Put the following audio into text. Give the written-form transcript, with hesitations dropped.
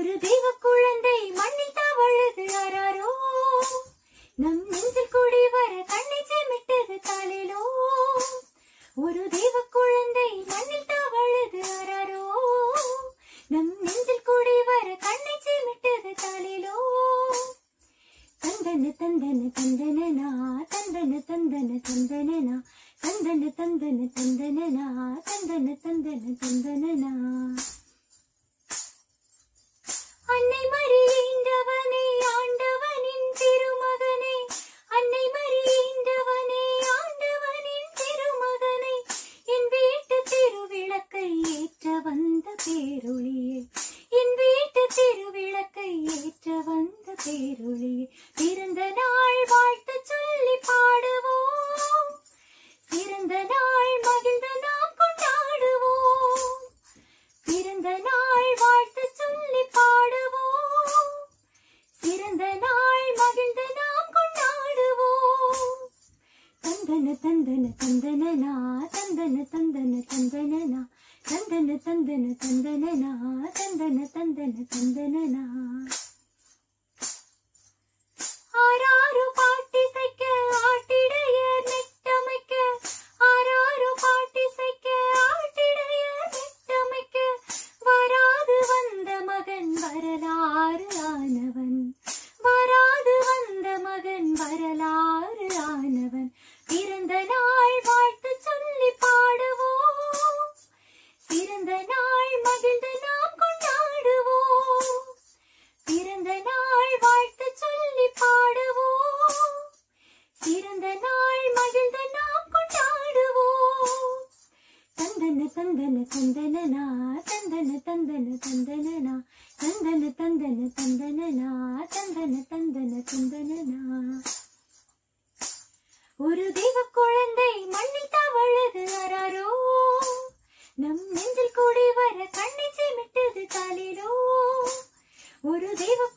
ஒரு தெய்வ குழந்தை மண்ணில் தவழுது ஆராரோ, நம் நெஞ்சில் கூடி வர கண்ணை சேமிட்டது காலிலோ. ஒரு தெய்வ குழந்தை மண்ணில் தவழுது ஆராரோ, நம் நெஞ்சில் கூடி வர கண்ணை சேமிட்டது காலிலோ. தந்தன தந்தன தந்தனனா தந்தன தந்தன தந்தனனா தந்தன தந்தன தந்தனனா தந்தன தந்தன தந்தனனா. அன்னை மறியேண்டவனே ஆண்டவனின் திருமகனே, அன்னை மறியேண்டவனே ஆண்டவனின் திருமகனே, என் வீட்டு திருவிளக்கை ஏற்ற வந்த பேரொளியே, என் வீட்டு திருவிளக்கை ஏற்ற வந்த பேரொளியே. பிறந்த நாள் வாழ்த்து சொல்லி பாடுவோம், பிறந்த நாள் மகிழ்ந்து நாம் கொண்டாடுவோம். பிறந்த நாள் வாழ்த்து சொல்லி பாடுவோம், பிறந்த நாள் மகிழ்ந்து நாம் கொண்டாடுவோம். தந்தன தந்தன தந்தனனா தந்தன தந்தன தந்தனனா தந்தன தந்தன தந்தனனா தந்தன தந்தன தந்தனனா. ஆராரோ பாட்டிசைக்க ஆட்டிடையர் நெட்டமைக்க, ஆராரோ பாட்டிசைக்க ஆட்டிடையர் நெட்டமைக்க, வராது வந்த மகன் வரலாறு ஆனவன், வராது வந்த மகன் வரலாறு ஆனவன். பிறந்த நாள் வாழ்த்து சொல்லி பாடுவோம், பிறந்த நாள் மகிழ்ந்து நாம் கொண்டாடுவோம். பிறந்த நாள் வாழ்த்து சொல்லி பாடுவோம், பிறந்த நாள் மகிழ்ந்து நாம் கொண்டாடுவோம். தந்தன தந்தன தந்தனனா தந்தன தந்தன தந்தனனா தந்தன தந்தன தந்தனனா தந்தன தந்தன தந்தனனா. ஒரு தெய்வ குழந்தை மண்ணில் தவழுது ஆராரோ, நம் நெஞ்சில் கூடி வர கண்ணை சேமிட்டது காலிலோ. ஒரு தெய்வ